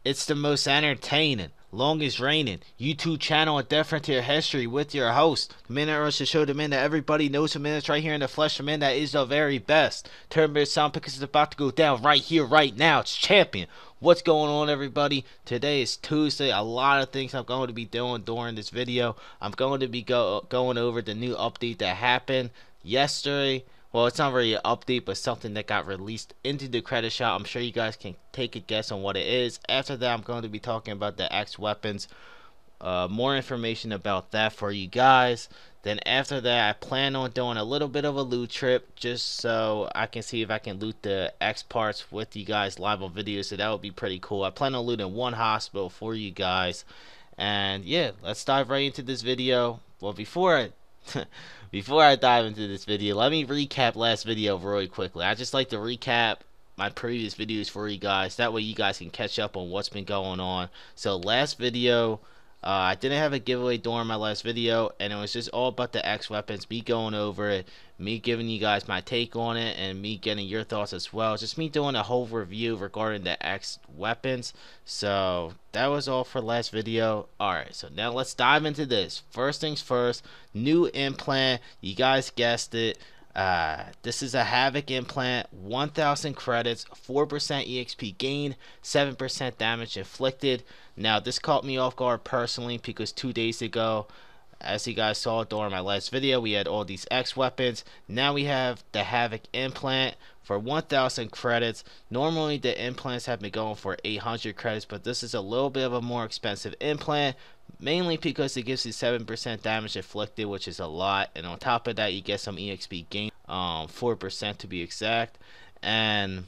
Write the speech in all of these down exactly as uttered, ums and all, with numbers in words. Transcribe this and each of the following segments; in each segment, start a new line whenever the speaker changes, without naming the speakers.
It's the most entertaining, longest reigning YouTube channel indifferent to your history with your host, the man that runs to show the man that everybody knows him, man that's right here in the flesh, the man that is the very best. Turn sound because it's about to go down right here, right now. It's champion. What's going on, everybody? Today is Tuesday. A lot of things I'm going to be doing during this video. I'm going to be go going over the new update that happened yesterday. Well, it's not really an update, but something that got released into the credit shop. I'm sure you guys can take a guess on what it is. After that, I'm going to be talking about the X weapons. Uh, more information about that for you guys. Then after that, I plan on doing a little bit of a loot trip just so I can see if I can loot the X parts with you guys live on video. So that would be pretty cool. I plan on looting one hospital for you guys. And yeah, let's dive right into this video. Well, before I before I dive into this video, let me recap last video really quickly. I just like to recap my previous videos for you guys. That way you guys can catch up on what's been going on. So last video, uh, I didn't have a giveaway during my last video, and it was just all about the X weapons, me going over it, me giving you guys my take on it, and me getting your thoughts as well. Just me doing a whole review regarding the X weapons. So that was all for last video. Alright, so now let's dive into this. First things first, new implant. You guys guessed it. Uh, this is a Havoc implant, one thousand credits, four percent E X P gain, seven percent damage inflicted. Now, this caught me off guard personally because two days ago, as you guys saw during my last video, we had all these X weapons. Now we have the Havoc implant for one thousand credits. Normally, the implants have been going for eight hundred credits, but this is a little bit of a more expensive implant. Mainly because it gives you seven percent damage inflicted, which is a lot. And on top of that, you get some E X P gain, um, four percent to be exact. And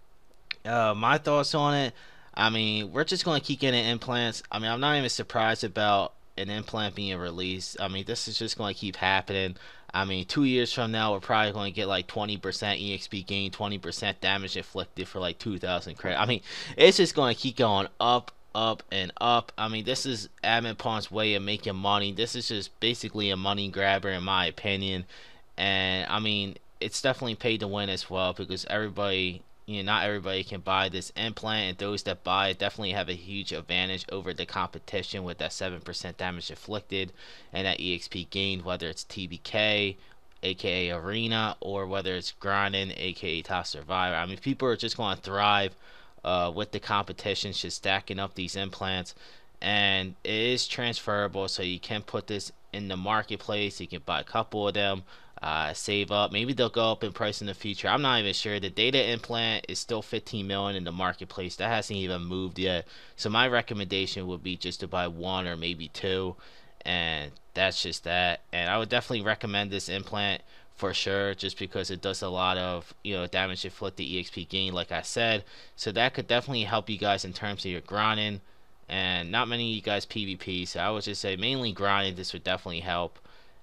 uh, my thoughts on it, I mean, we're just going to keep getting implants. I mean, I'm not even surprised about an implant being released. I mean, this is just going to keep happening. I mean, two years from now, we're probably going to get like twenty percent E X P gain, twenty percent damage inflicted for like two thousand credit. I mean, it's just going to keep going up, up and up. I mean, this is Admin Pawn's way of making money. This is just basically a money grabber in my opinion. And I mean, it's definitely paid to win as well because everybody, you know, not everybody can buy this implant, and those that buy it definitely have a huge advantage over the competition with that seven percent damage inflicted and that E X P gained, whether it's T B K, aka Arena, or whether it's grinding, aka Top Survivor. I mean, people are just going to thrive Uh, with the competition, just stacking up these implants, and it is transferable, so you can put this in the marketplace. You can buy a couple of them, uh, save up. Maybe they'll go up in price in the future. I'm not even sure. The data implant is still fifteen million in the marketplace. That hasn't even moved yet. So my recommendation would be just to buy one or maybe two, and that's just that. And I would definitely recommend this implant for sure, just because it does a lot of, you know, damage inflicted, E X P gain, like I said. So that could definitely help you guys in terms of your grinding. And not many of you guys PvP, so I would just say mainly grinding. This would definitely help.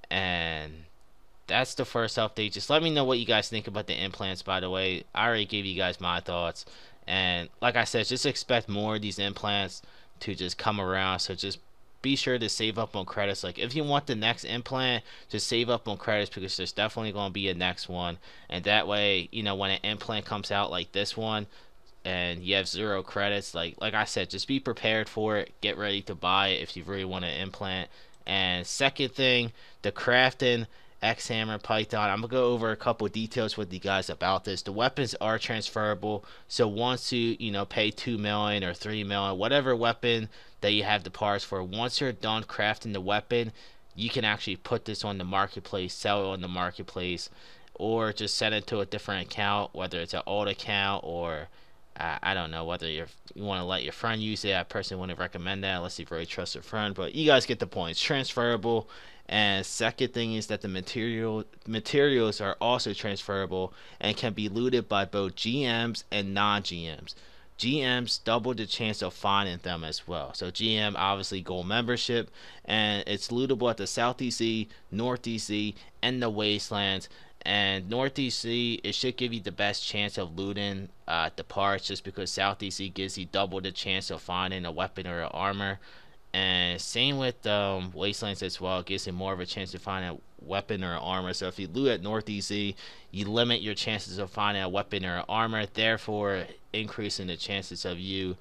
And that's the first update. Just let me know what you guys think about the implants. By the way, I already gave you guys my thoughts. And like I said, just expect more of these implants to just come around. So just be sure to save up on credits. Like, if you want the next implant, just save up on credits because there's definitely going to be a next one. And that way, you know, when an implant comes out like this one and you have zero credits, like like I said, just be prepared for it. Get ready to buy it if you really want an implant. And second thing, the crafting X Hammer Python. I'm gonna go over a couple details with you guys about this. The weapons are transferable, so once you you know pay two million or three million, whatever weapon that you have the parts for, once you're done crafting the weapon, you can actually put this on the marketplace, sell it on the marketplace, or just send it to a different account, whether it's an old account or uh, I don't know whether you're, you want to let your friend use it. I personally wouldn't recommend that unless you really trust your friend, but you guys get the point. It's transferable. And second thing is that the material materials are also transferable and can be looted by both G Ms and non-G Ms. G Ms double the chance of finding them as well. So G M obviously gold membership, and it's lootable at the South D C, North D C, and the Wastelands. And North D C, it should give you the best chance of looting uh, the parts, just because South D C gives you double the chance of finding a weapon or an armor. And same with um, Wastelands as well. It gives you more of a chance to find a weapon or armor. So if you loot at North D C, you limit your chances of finding a weapon or armor, therefore increasing the chances of you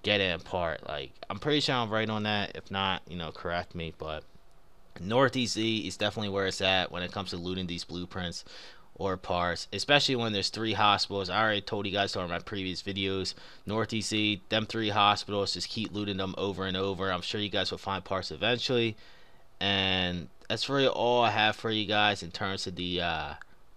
get it apart. Like, I'm pretty sure I'm right on that. If not, you know, correct me. But Northeast E is definitely where it's at when it comes to looting these blueprints or parts, especially when there's three hospitals. I already told you guys on my previous videos, Northeast E, them three hospitals, just keep looting them over and over. I'm sure you guys will find parts eventually. And that's really all I have for you guys in terms of the uh,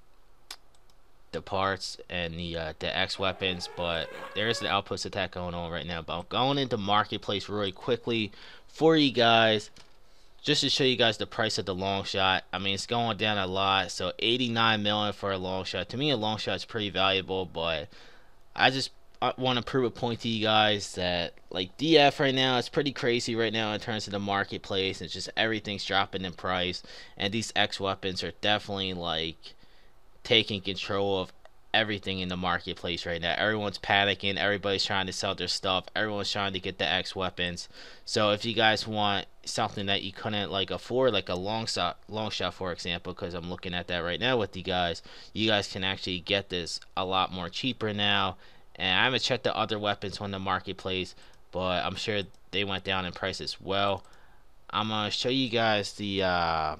the parts and the uh, the X weapons. But there's an outpost attack going on right now. But I'm going into marketplace really quickly for you guys, just to show you guys the price of the long shot. I mean, it's going down a lot. So eighty-nine million for a long shot. To me, a long shot is pretty valuable, but I just I want to prove a point to you guys that, like, D F right now, it's pretty crazy right now in terms of the marketplace. It's just everything's dropping in price, and these X weapons are definitely like taking control of everything in the marketplace right now. Everyone's panicking, everybody's trying to sell their stuff, everyone's trying to get the X weapons. So if you guys want something that you couldn't like afford, like a long shot long shot for example, because I'm looking at that right now with you guys, you guys can actually get this a lot more cheaper now. And I haven't checked the other weapons on the marketplace, but I'm sure they went down in price as well. I'm gonna show you guys the uh,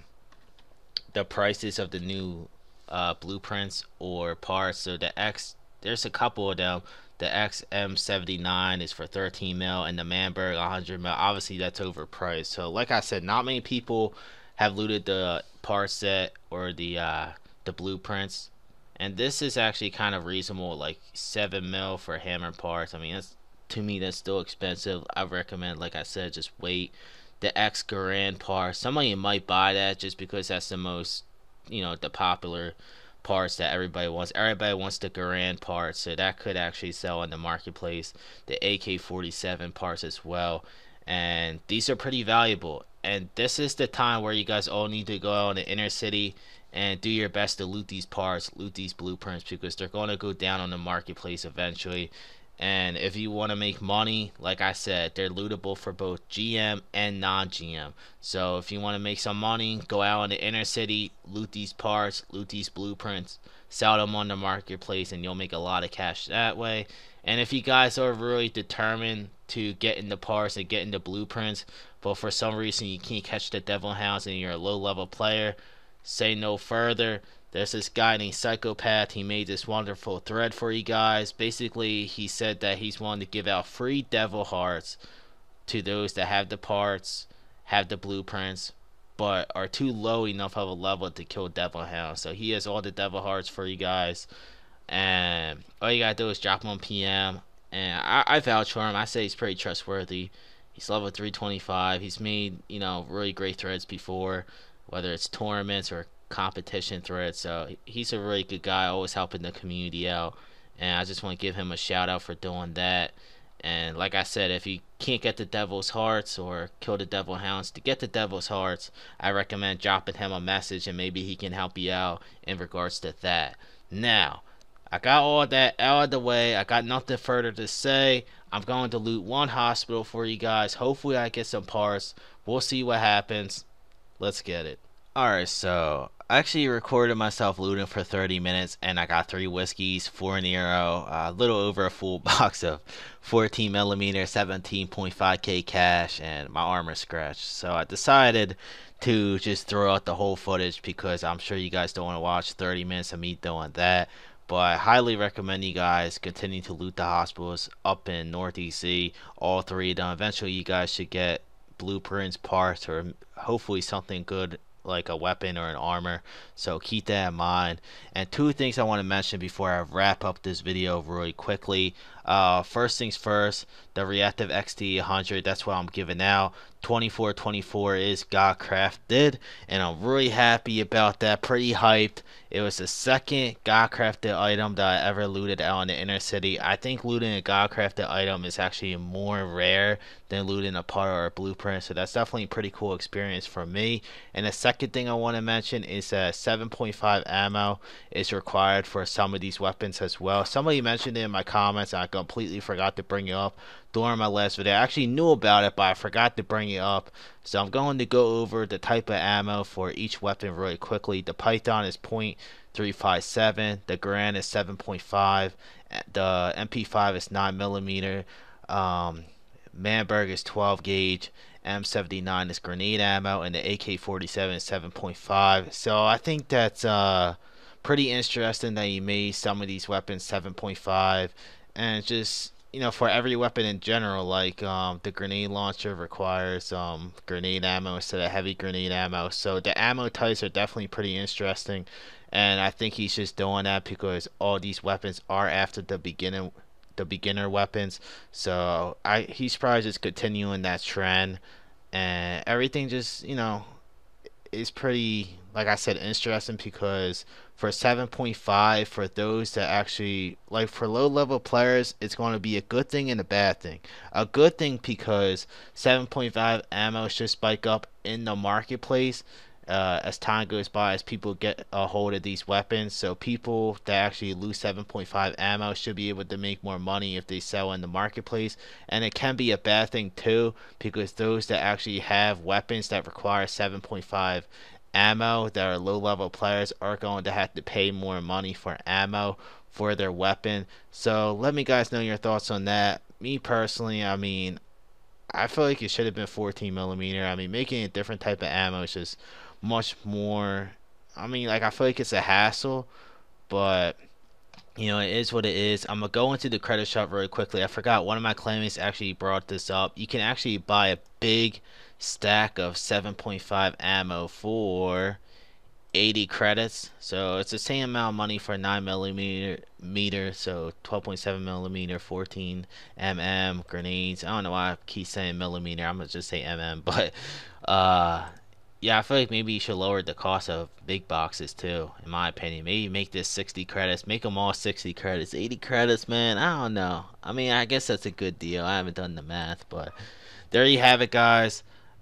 the prices of the new uh, blueprints or parts. So the X, there's a couple of them. The X M seventy-nine is for thirteen mil, and the Manberg one hundred mil. Obviously, that's overpriced. So, like I said, not many people have looted the part set or the uh, the blueprints, and this is actually kind of reasonable, like seven mil for hammer parts. I mean, that's, to me, that's still expensive. I recommend, like I said, just wait. The X Garand part, some of you might buy that just because that's the most, you know, the popular parts that everybody wants. Everybody wants the Garand parts, so that could actually sell in the marketplace. The A K forty-seven parts as well, and these are pretty valuable. And this is the time where you guys all need to go out in the inner city and do your best to loot these parts, loot these blueprints, because they're going to go down on the marketplace eventually. And if you want to make money, like I said, they're lootable for both G M and non-G M. So if you want to make some money, go out in the inner city, loot these parts, loot these blueprints, sell them on the marketplace, and you'll make a lot of cash that way. And if you guys are really determined to get into parts and get into blueprints, but for some reason you can't catch the Devil Hounds and you're a low-level player, say no further. There's this guy named Psychopath. He made this wonderful thread for you guys. Basically, he said that he's wanting to give out free Devil Hearts to those that have the parts, have the blueprints, but are too low enough of a level to kill Devil Hounds. So he has all the Devil Hearts for you guys, and all you gotta do is drop him on P M. And I, I vouch for him. I say he's pretty trustworthy. He's level three twenty-five. He's made, you know, really great threads before, whether it's tournaments or competition thread. So he's a really good guy, always helping the community out, and I just want to give him a shout out for doing that. And like I said, if you can't get the Devil's Hearts or kill the Devil Hounds, to get the Devil's Hearts, I recommend dropping him a message and maybe he can help you out in regards to that. Now, I got all that out of the way. I got nothing further to say. I'm going to loot one hospital for you guys. Hopefully I get some parts. We'll see what happens. Let's get it. Alright, so I actually recorded myself looting for thirty minutes, and I got three whiskeys, four Nero, a little over a full box of fourteen millimeter, seventeen point five K cash, and my armor scratched. So I decided to just throw out the whole footage because I'm sure you guys don't want to watch thirty minutes of me doing that. But I highly recommend you guys continue to loot the hospitals up in Northeast E, all three of them. Eventually you guys should get blueprints, parts, or hopefully something good like a weapon or an armor. So keep that in mind. And two things I want to mention before I wrap up this video really quickly. Uh, first things first, the Reactive X T eight hundred, that's what I'm giving out. twenty-four twenty-four is God crafted, and I'm really happy about that. Pretty hyped. It was the second God crafted item that I ever looted out in the inner city. I think looting a God crafted item is actually more rare than looting a part or a blueprint, so that's definitely a pretty cool experience for me. And the second thing I want to mention is that seven point five ammo is required for some of these weapons as well. Somebody mentioned it in my comments, and I completely forgot to bring it up during my last video. I actually knew about it, but I forgot to bring it up. So I'm going to go over the type of ammo for each weapon really quickly. The Python is point three five seven, the Garand is seven point five, the M P five is nine millimeter, um, Manberg is twelve gauge, M seventy-nine is grenade ammo, and the A K forty-seven is seven point five. So I think that's uh pretty interesting that you made some of these weapons seven point five, and just, you know, for every weapon in general, like um, the grenade launcher requires um, grenade ammo instead of heavy grenade ammo. So the ammo types are definitely pretty interesting, and I think he's just doing that because all these weapons are after the beginning the beginner weapons. So I he's probably just continuing that trend, and everything just, you know, is pretty, like I said, interesting because for seven point five, for those that actually, like for low level players, it's going to be a good thing and a bad thing. A good thing because seven point five ammo should spike up in the marketplace uh, as time goes by, as people get a hold of these weapons. So people that actually lose seven point five ammo should be able to make more money if they sell in the marketplace. And it can be a bad thing too, because those that actually have weapons that require seven point five ammo, that are low level players, are going to have to pay more money for ammo for their weapon. So let me guys know your thoughts on that. Me personally, I mean, I feel like it should have been fourteen millimeter. I mean, making a different type of ammo is just much more. I mean, like, I feel like it's a hassle, but you know, it is what it is. I'm gonna go into the credit shop very quickly. I forgot, one of my claimants actually brought this up. You can actually buy a big stack of seven point five ammo for eighty credits. So it's the same amount of money for nine millimeter meter. So twelve point seven millimeter, fourteen millimeter grenades. I don't know why I keep saying millimeter. I'm gonna just say mm. But uh, yeah, I feel like maybe you should lower the cost of big boxes too, in my opinion. Maybe make this sixty credits, make them all sixty credits. eighty credits, man, I don't know. I mean, I guess that's a good deal. I haven't done the math, but there you have it, guys.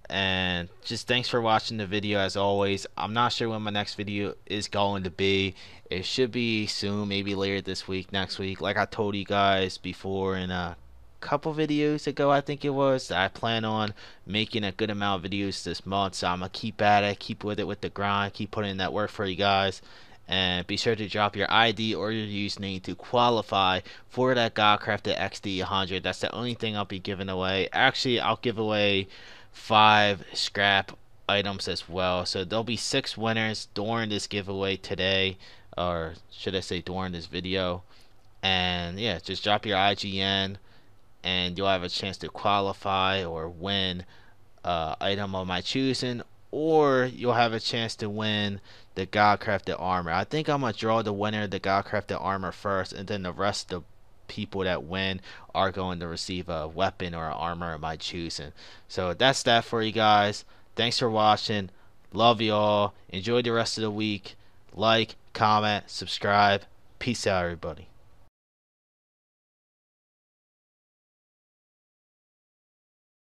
And just thanks for watching the video. As always, I'm not sure when my next video is going to be. It should be soon, maybe later this week, next week. Like I told you guys before in a couple videos ago, I think it was, I plan on making a good amount of videos this month, so I'm gonna keep at it, keep with it with the grind, keep putting in that work for you guys. And be sure to drop your I D or your username to qualify for that God Crafted X T eight hundred. That's the only thing I'll be giving away. Actually, I'll give away five scrap items as well. So there'll be six winners during this giveaway today, or should I say during this video. And yeah, just drop your I G N and you'll have a chance to qualify or win uh, item of my choosing, or you'll have a chance to win the God Crafted armor. I think I'm gonna draw the winner of the God Crafted armor first, and then the rest of the people that win are going to receive a weapon or an armor of my choosing. So that's that for you guys. Thanks for watching. Love you all. Enjoy the rest of the week. Like, comment, subscribe. Peace out, everybody.